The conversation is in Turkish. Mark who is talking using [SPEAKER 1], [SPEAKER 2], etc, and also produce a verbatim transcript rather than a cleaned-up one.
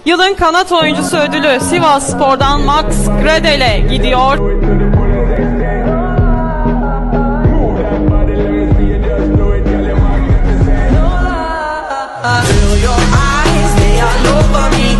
[SPEAKER 1] Yılın kanat oyuncusu ödülü Sivasspor'dan Max Gredel'e gidiyor.
[SPEAKER 2] Feel your eyes, they all over me.